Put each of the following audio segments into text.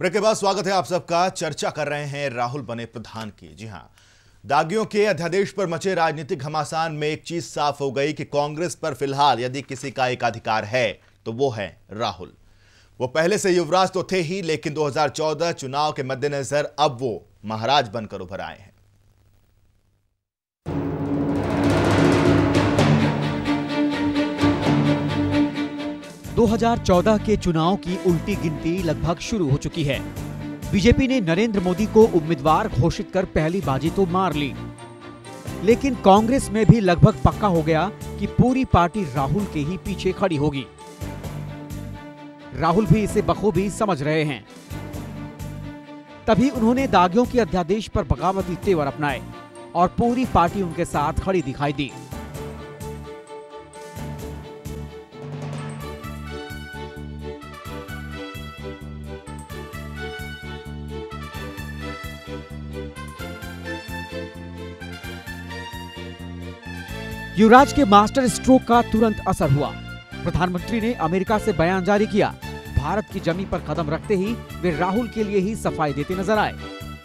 Break के बाद स्वागत है आप सबका। चर्चा कर रहे हैं राहुल बने प्रधान की। जी हां, दागियों के अध्यादेश पर मचे राजनीतिक घमासान में एक चीज साफ हो गई कि कांग्रेस पर फिलहाल यदि किसी का एकाधिकार है तो वो है राहुल। वो पहले से युवराज तो थे ही, लेकिन 2014 चुनाव के मद्देनजर अब वो महाराज बनकर उभर आए हैं। – 2014 के चुनाव की उल्टी गिनती लगभग शुरू हो चुकी है। बीजेपी ने नरेंद्र मोदी को उम्मीदवार घोषित कर पहली बाजी तो मार ली, लेकिन कांग्रेस में भी लगभग पक्का हो गया कि पूरी पार्टी राहुल के ही पीछे खड़ी होगी। राहुल भी इसे बखूबी समझ रहे हैं, तभी उन्होंने दागियों के अध्यादेश पर बगावती तेवर अपनाए और पूरी पार्टी उनके साथ खड़ी दिखाई दी। युवराज के मास्टर स्ट्रोक का तुरंत असर हुआ। प्रधानमंत्री ने अमेरिका से बयान जारी किया। भारत की जमीन पर कदम रखते ही वे राहुल के लिए ही सफाई देते नजर आए।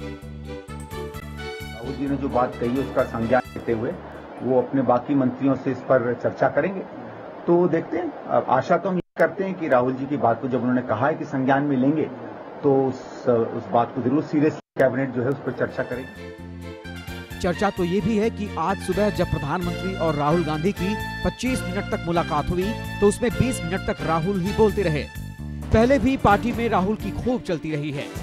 राहुल जी ने जो बात कही उसका संज्ञान लेते हुए वो अपने बाकी मंत्रियों से इस पर चर्चा करेंगे। तो देखते हैं, आशा तो हम ये करते हैं कि राहुल जी की बात को जब उन्होंने कहा है कि संज्ञान में लेंगे तो उस बात को जरूर सीरियसली कैबिनेट जो है उस पर चर्चा करेगी। चर्चा तो ये भी है कि आज सुबह जब प्रधानमंत्री और राहुल गांधी की 25 मिनट तक मुलाकात हुई तो उसमें 20 मिनट तक राहुल ही बोलते रहे। पहले भी पार्टी में राहुल की खूब चलती रही है।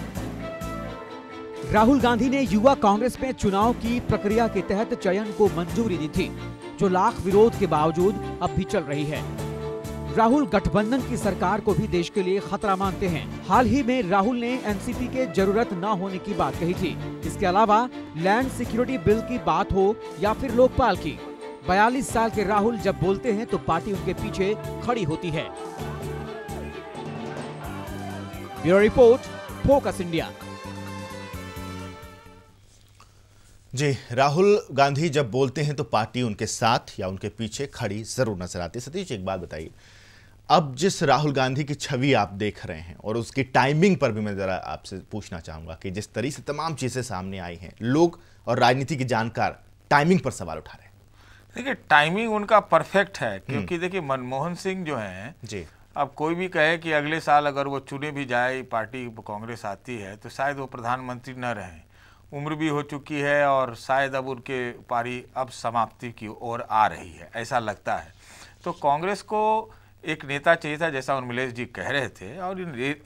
राहुल गांधी ने युवा कांग्रेस में चुनाव की प्रक्रिया के तहत चयन को मंजूरी दी थी, जो लाख विरोध के बावजूद अब भी चल रही है। राहुल गठबंधन की सरकार को भी देश के लिए खतरा मानते हैं। हाल ही में राहुल ने एनसीपी के जरूरत न होने की बात कही थी। इसके अलावा लैंड सिक्योरिटी बिल की बात हो या फिर लोकपाल की, 42 साल के राहुल जब बोलते हैं तो पार्टी उनके पीछे खड़ी होती है। Bureau report, focus India. जी, राहुल गांधी जब बोलते हैं तो पार्टी उनके साथ या उनके पीछे खड़ी जरूर नजर आती है। सतीश, एक बात बताइए, अब जिस राहुल गांधी की छवि आप देख रहे हैं और उसकी टाइमिंग पर भी मैं जरा आपसे पूछना चाहूंगा कि जिस तरीके से तमाम चीजें सामने आई हैं, लोग और राजनीति के जानकार टाइमिंग पर सवाल उठा रहे हैं। देखिए, टाइमिंग उनका परफेक्ट है, क्योंकि देखिए मनमोहन सिंह जो हैं जी, अब कोई भी कहे कि अगले साल अगर वो चुने भी जाए, पार्टी कांग्रेस आती है तो शायद वो प्रधानमंत्री न रहें। उम्र भी हो चुकी है और शायद अब उनके पारी अब समाप्ति की ओर आ रही है, ऐसा लगता है। तो कांग्रेस को एक नेता चाहिए था, जैसा उर्मिलेश जी कह रहे थे। और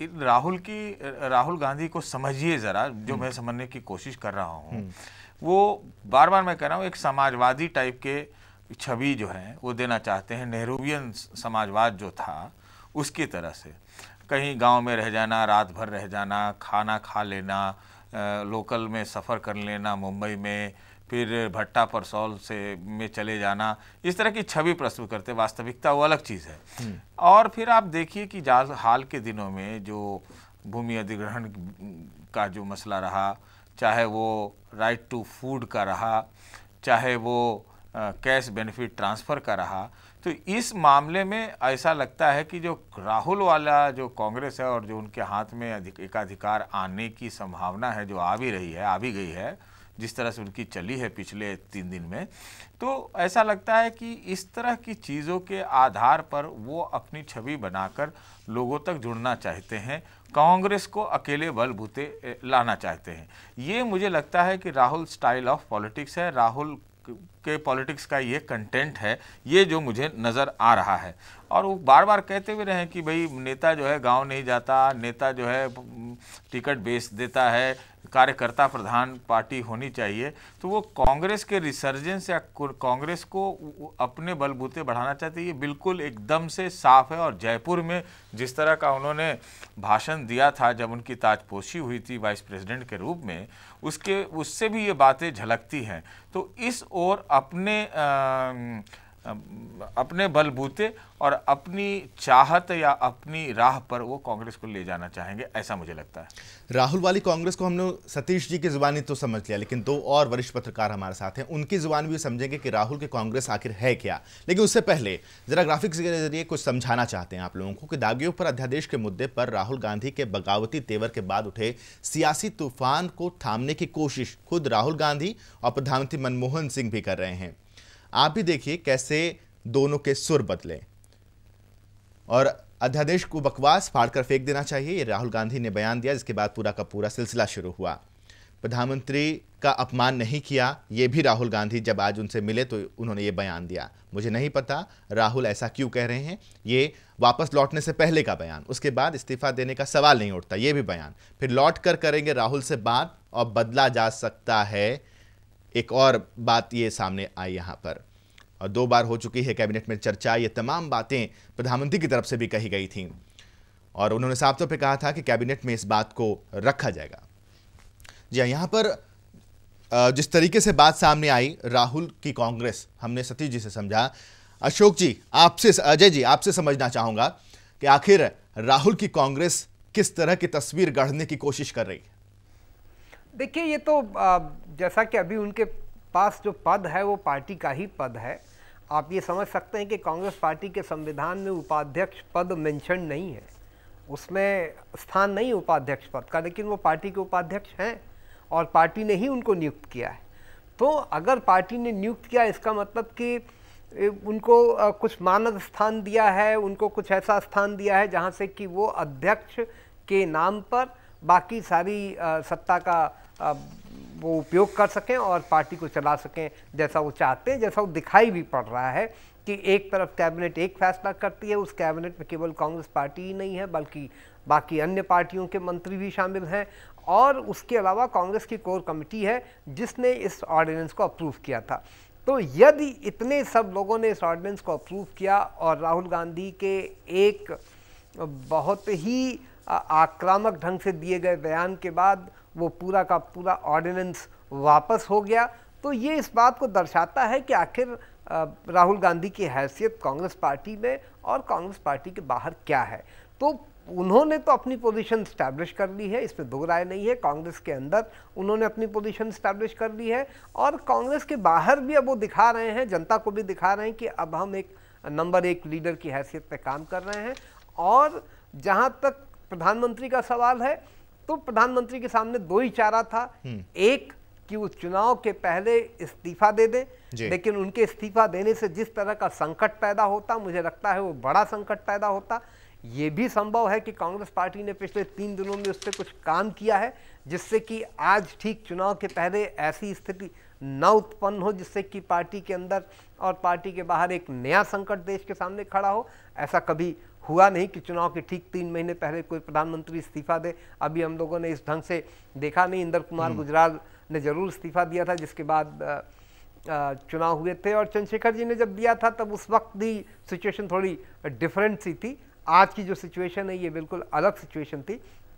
राहुल गांधी को समझिए ज़रा, जो मैं समझने की कोशिश कर रहा हूँ, वो बार बार मैं कह रहा हूँ एक समाजवादी टाइप के छवि जो है वो देना चाहते हैं। नेहरूवियन समाजवाद जो था उसकी तरह से, कहीं गांव में रह जाना, रात भर रह जाना, खाना खा लेना, लोकल में सफ़र कर लेना, मुंबई में, फिर भट्टा परसौल से में चले जाना, इस तरह की छवि प्रस्तुत करते। वास्तविकता वो अलग चीज़ है। और फिर आप देखिए कि हाल के दिनों में जो भूमि अधिग्रहण का जो मसला रहा, चाहे वो राइट टू फूड का रहा, चाहे वो कैश बेनिफिट ट्रांसफ़र का रहा, तो इस मामले में ऐसा लगता है कि जो राहुल वाला जो कांग्रेस है और जो उनके हाथ में एकाधिकार आने की संभावना है, जो आ भी गई है, जिस तरह से उनकी चली है पिछले 3 दिन में, तो ऐसा लगता है कि इस तरह की चीज़ों के आधार पर वो अपनी छवि बनाकर लोगों तक जुड़ना चाहते हैं, कांग्रेस को अकेले बलबूते लाना चाहते हैं। ये मुझे लगता है कि राहुल स्टाइल ऑफ पॉलिटिक्स है, राहुल के पॉलिटिक्स का ये कंटेंट है, ये जो मुझे नज़र आ रहा है। और वो बार बार कहते हुए रहे कि भाई नेता जो है गांव नहीं जाता, नेता जो है टिकट बेच देता है, कार्यकर्ता प्रधान पार्टी होनी चाहिए। तो वो कांग्रेस के रिसर्जेंस या कांग्रेस को अपने बलबूते बढ़ाना चाहते हैं, ये बिल्कुल एकदम से साफ है। और जयपुर में जिस तरह का उन्होंने भाषण दिया था जब उनकी ताजपोशी हुई थी वाइस प्रेसिडेंट के रूप में, उससे भी ये बातें झलकती हैं। तो इस ओर अपने अपने बलबूते और अपनी चाहत या अपनी राह पर वो कांग्रेस को ले जाना चाहेंगे, ऐसा मुझे लगता है। राहुल वाली कांग्रेस को हमने सतीश जी की जुबानी तो समझ लिया, लेकिन दो और वरिष्ठ पत्रकार हमारे साथ हैं, उनकी जुबान भी समझेंगे कि राहुल की कांग्रेस आखिर है क्या। लेकिन उससे पहले जरा ग्राफिक्स के जरिए कुछ समझाना चाहते हैं आप लोगों को कि दागियों पर अध्यादेश के मुद्दे पर राहुल गांधी के बगावती तेवर के बाद उठे सियासी तूफान को थामने की कोशिश खुद राहुल गांधी और प्रधानमंत्री मनमोहन सिंह भी कर रहे हैं। आप भी देखिए कैसे दोनों के सुर बदले। और अध्यादेश को बकवास फाड़कर फेंक देना चाहिए, ये राहुल गांधी ने बयान दिया, जिसके बाद पूरा का पूरा सिलसिला शुरू हुआ। प्रधानमंत्री का अपमान नहीं किया, ये भी राहुल गांधी जब आज उनसे मिले तो उन्होंने ये बयान दिया। मुझे नहीं पता राहुल ऐसा क्यों कह रहे हैं, ये वापस लौटने से पहले का बयान, उसके बाद इस्तीफा देने का सवाल नहीं उठता, ये भी बयान, फिर लौट कर करेंगे राहुल से बात और बदला जा सकता है। एक और बात ये सामने आई यहाँ पर, और 2 बार हो चुकी है कैबिनेट में चर्चा, ये तमाम बातें प्रधानमंत्री की तरफ से भी कही गई थी और उन्होंने साफ तौर पे कहा था कि कैबिनेट में इस बात को रखा जाएगा। जी हाँ, यहाँ पर जिस तरीके से बात सामने आई राहुल की कांग्रेस, हमने सतीश जी से समझा। अशोक जी आपसे, अजय जी आपसे समझना चाहूंगा कि आखिर राहुल की कांग्रेस किस तरह की तस्वीर गढ़ने की कोशिश कर रही है। देखिए, ये तो जैसा कि अभी उनके पास जो पद है वो पार्टी का ही पद है। आप ये समझ सकते हैं कि कांग्रेस पार्टी के संविधान में उपाध्यक्ष पद मेंशन नहीं है, उसमें स्थान नहीं उपाध्यक्ष पद का, लेकिन वो पार्टी के उपाध्यक्ष हैं और पार्टी ने ही उनको नियुक्त किया है। तो अगर पार्टी ने नियुक्त किया, इसका मतलब कि उनको कुछ मानद स्थान दिया है, उनको कुछ ऐसा स्थान दिया है जहाँ से कि वो अध्यक्ष के नाम पर बाकी सारी सत्ता का वो उपयोग कर सकें और पार्टी को चला सकें जैसा वो चाहते हैं। जैसा वो दिखाई भी पड़ रहा है कि एक तरफ कैबिनेट एक फैसला करती है, उस कैबिनेट में केवल कांग्रेस पार्टी ही नहीं है बल्कि बाकी अन्य पार्टियों के मंत्री भी शामिल हैं, और उसके अलावा कांग्रेस की कोर कमेटी है जिसने इस ऑर्डिनेंस को अप्रूव किया था। तो यदि इतने सब लोगों ने इस ऑर्डिनेंस को अप्रूव किया और राहुल गांधी के एक बहुत ही आक्रामक ढंग से दिए गए बयान के बाद वो पूरा का पूरा ऑर्डिनेंस वापस हो गया, तो ये इस बात को दर्शाता है कि आखिर राहुल गांधी की हैसियत कांग्रेस पार्टी में और कांग्रेस पार्टी के बाहर क्या है। तो उन्होंने तो अपनी पोजीशन स्टैब्लिश कर ली है, इसमें दो राय नहीं है। कांग्रेस के अंदर उन्होंने अपनी पोजीशन स्टैब्लिश कर ली है और कांग्रेस के बाहर भी अब वो दिखा रहे हैं, जनता को भी दिखा रहे हैं कि अब हम एक नंबर 1 लीडर की हैसियत पे काम कर रहे हैं। और जहां तक प्रधानमंत्री का सवाल है, तो प्रधानमंत्री के सामने 2 ही चारा था, एक कि वो चुनाव के पहले इस्तीफा दे दें, लेकिन उनके इस्तीफा देने से जिस तरह का संकट पैदा होता, मुझे लगता है वो बड़ा संकट पैदा होता। ये भी संभव है कि कांग्रेस पार्टी ने पिछले 3 दिनों में उस पर कुछ काम किया है जिससे कि आज ठीक चुनाव के पहले ऐसी स्थिति न उत्पन्न हो जिससे कि पार्टी के अंदर और पार्टी के बाहर एक नया संकट देश के सामने खड़ा हो। ऐसा कभी हुआ नहीं कि चुनाव के ठीक 3 महीने पहले कोई प्रधानमंत्री इस्तीफा दे। अभी हम लोगों ने इस ढंग से देखा नहीं। इंदर कुमार गुजराल ने जरूर इस्तीफा दिया था जिसके बाद चुनाव हुए थे, और चंद्रशेखर जी ने जब दिया था तब उस वक्त भी सिचुएशन थोड़ी डिफरेंट सी थी। आज की जो सिचुएशन है ये बिल्कुल अलग सिचुएशन थी।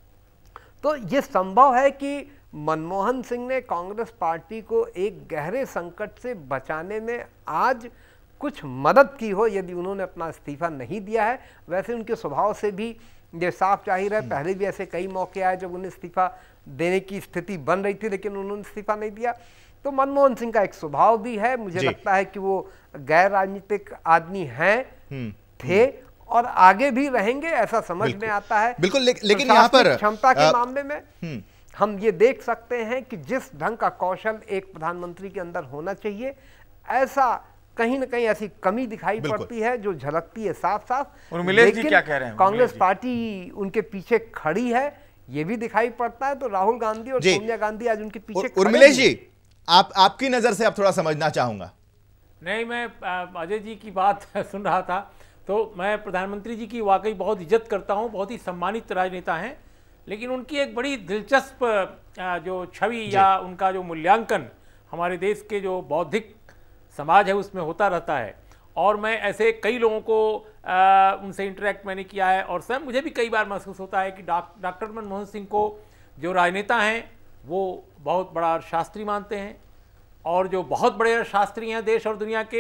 तो ये संभव है कि मनमोहन सिंह ने कांग्रेस पार्टी को एक गहरे संकट से बचाने में आज कुछ मदद की हो यदि उन्होंने अपना इस्तीफा नहीं दिया है। वैसे उनके स्वभाव से भी ये साफ जाहिर है, पहले भी ऐसे कई मौके आए जब उन्हें इस्तीफा देने की स्थिति बन रही थी लेकिन उन्होंने इस्तीफा नहीं दिया। तो मनमोहन सिंह का एक स्वभाव भी है, मुझे लगता है कि वो गैर राजनीतिक आदमी हैं, थे और आगे भी रहेंगे, ऐसा समझ में आता है। बिल्कुल, लेकिन यहाँ पर क्षमता के मामले में हम ये देख सकते हैं कि जिस ढंग का कौशल एक प्रधानमंत्री के अंदर होना चाहिए, ऐसा कहीं ना कहीं ऐसी कमी दिखाई पड़ती है जो झलकती है साफ साफ। उर्मिलेश जी क्या कह रहे हैं? कांग्रेस पार्टी उनके पीछे खड़ी है, ये भी दिखाई पड़ता है। तो राहुल गांधी और सोनिया गांधी आज उनके पीछे। उर्मिलेश जी, आपकी नजर से आप थोड़ा समझना चाहूंगा। नहीं, मैं अजय जी की बात सुन रहा था तो मैं प्रधानमंत्री जी की वाकई बहुत इज्जत करता हूं, बहुत ही सम्मानित राजनेता हैं, लेकिन उनकी एक बड़ी दिलचस्प जो छवि या उनका जो मूल्यांकन हमारे देश के जो बौद्धिक समाज है उसमें होता रहता है। और मैं ऐसे कई लोगों को उनसे इंटरेक्ट मैंने किया है और स्वयं मुझे भी कई बार महसूस होता है कि डॉक्टर मनमोहन सिंह को जो राजनेता हैं वो बहुत बड़ा शास्त्री मानते हैं, और जो बहुत बड़े शास्त्री हैं देश और दुनिया के,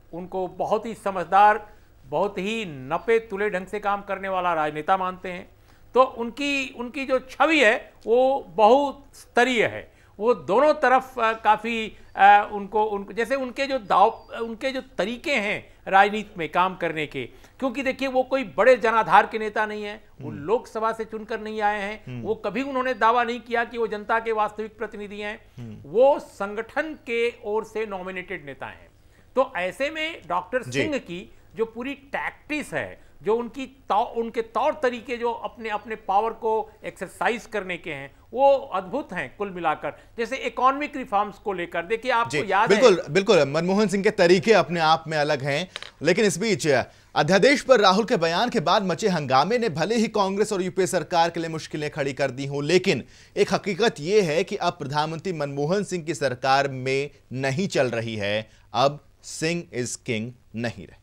उनको बहुत ही समझदार, बहुत ही नपे तुले ढंग से काम करने वाला राजनेता मानते हैं। तो उनकी जो छवि है वो बहुत स्तरीय है। वो दोनों तरफ काफ़ी उनको जैसे उनके जो तरीके हैं राजनीति में काम करने के, क्योंकि देखिए वो कोई बड़े जनाधार के नेता नहीं है, वो लोकसभा से चुनकर नहीं आए हैं, वो कभी उन्होंने दावा नहीं किया कि वो जनता के वास्तविक प्रतिनिधि हैं, वो संगठन के ओर से नॉमिनेटेड नेता हैं। तो ऐसे में डॉक्टर सिंह की जो पूरी टैक्टिस है, जो उनके तौर तरीके जो अपने पावर को एक्सरसाइज करने के हैं, वो अद्भुत हैं कुल मिलाकर। जैसे इकोनॉमिक रिफॉर्म्स को लेकर देखिए, आपको याद है बिल्कुल मनमोहन सिंह के तरीके अपने आप में अलग हैं, लेकिन इस बीच अध्यादेश पर राहुल के बयान के बाद मचे हंगामे ने भले ही कांग्रेस और यूपीए सरकार के लिए मुश्किलें खड़ी कर दी हों, लेकिन एक हकीकत यह है कि अब प्रधानमंत्री मनमोहन सिंह की सरकार में नहीं चल रही है, अब सिंह इज किंग नहीं रहे।